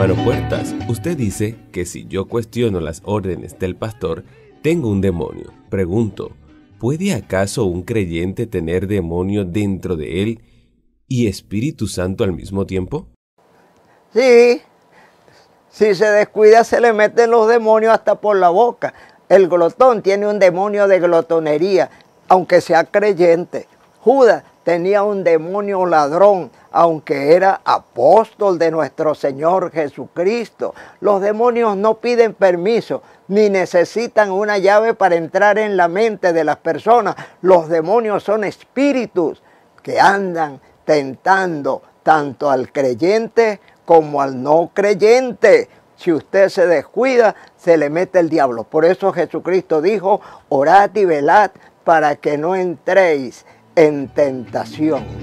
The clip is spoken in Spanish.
Hermano Puertas, usted dice que si yo cuestiono las órdenes del pastor, tengo un demonio. Pregunto, ¿puede acaso un creyente tener demonio dentro de él y Espíritu Santo al mismo tiempo? Sí, si se descuida se le meten los demonios hasta por la boca. El glotón tiene un demonio de glotonería, aunque sea creyente. Judas tenía un demonio ladrón, aunque era apóstol de nuestro Señor Jesucristo. Los demonios no piden permiso, ni necesitan una llave para entrar en la mente de las personas. Los demonios son espíritus que andan tentando tanto al creyente como al no creyente. Si usted se descuida, se le mete el diablo. Por eso Jesucristo dijo, orad y velad para que no entréis en tentación.